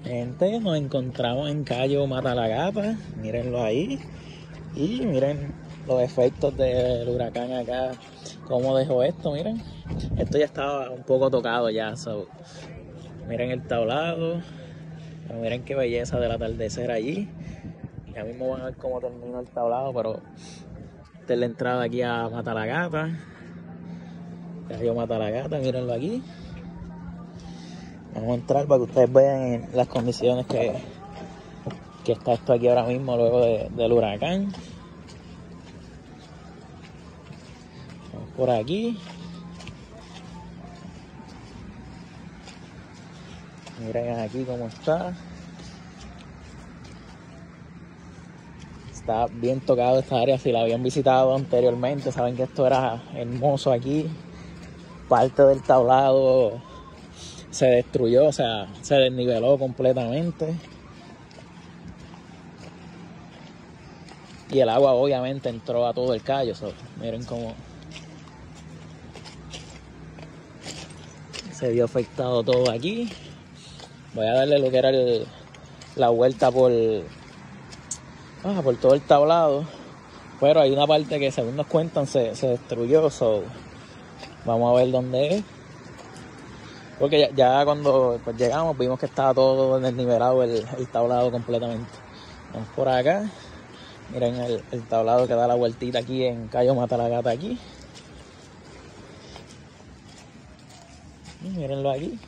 Gente, nos encontramos en Cayo Matalagata, mírenlo ahí. Y miren los efectos del huracán acá, cómo dejó esto, miren. Esto ya estaba un poco tocado ya, so. Miren el tablado, pero miren qué belleza del atardecer allí. Ya mismo van a ver cómo terminó el tablado, pero esta es la entrada aquí a Matalagata. Cayo Matalagata, mírenlo aquí. Vamos a entrar para que ustedes vean las condiciones que está esto aquí ahora mismo luego del huracán. Vamos por aquí. Miren aquí cómo está. Está bien tocado esta área. Si la habían visitado anteriormente, saben que esto era hermoso aquí. Parte del tablado se destruyó, o sea, se desniveló completamente. Y el agua obviamente entró a todo el Cayo. So, miren cómo se vio afectado todo aquí. Voy a darle lo que era la vuelta por todo el tablado. Pero hay una parte que según nos cuentan se destruyó. So, vamos a ver dónde es. Porque ya cuando pues, llegamos vimos que estaba todo desnivelado el tablado completamente. Vamos por acá. Miren el tablado que da la vueltita aquí en Cayo Matalagata aquí. Y mírenlo aquí.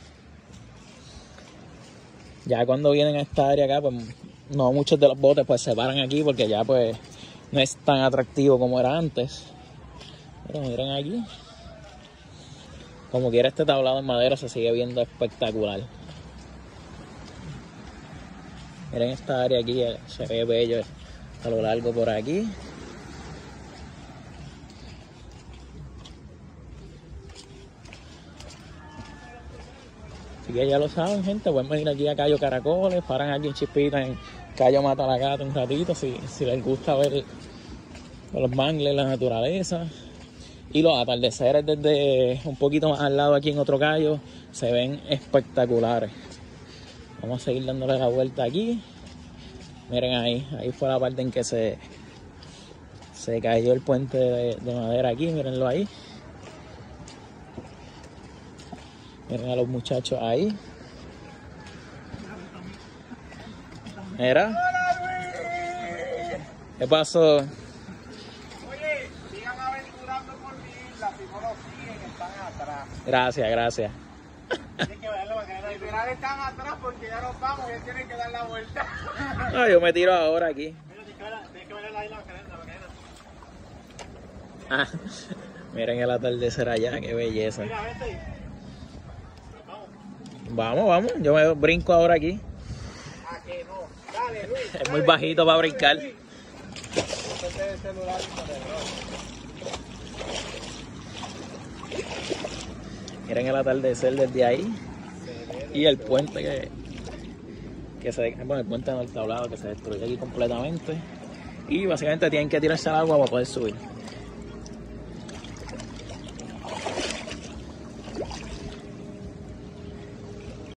Ya cuando vienen a esta área acá, pues no muchos de los botes pues se paran aquí porque ya pues no es tan atractivo como era antes. Pero miren aquí. Como quiera este tablado en madera se sigue viendo espectacular. Miren esta área aquí, se ve bello a lo largo por aquí. Así que ya lo saben, gente, pueden venir aquí a Cayo Caracoles, paran aquí en Chispita en Cayo Matalagata un ratito si les gusta ver los mangles, la naturaleza. Y los atardeceres desde un poquito más al lado aquí en otro Cayo se ven espectaculares. Vamos a seguir dándole la vuelta aquí. Miren ahí fue la parte en que se cayó el puente de madera aquí, mírenlo ahí. Miren a los muchachos ahí. Mira. ¿Qué pasó? Oye, sigan aventurando por mi isla, si no lo siguen, están atrás. Gracias. Tienen que verlo para que literal están atrás porque ya nos vamos y tienen que dar la vuelta. No, yo me tiro ahora aquí. Mira, tienes que ver la isla Macarena. Ah, miren el atardecer allá, qué belleza. Mira, vete ahí. Vamos, yo me brinco ahora aquí. A que no. Dale, Luis. Es muy bajito para brincar. Este celular Miren el atardecer desde ahí. Y el puente el puente del tablado que se destruyó aquí completamente. Y básicamente tienen que tirarse al agua para poder subir.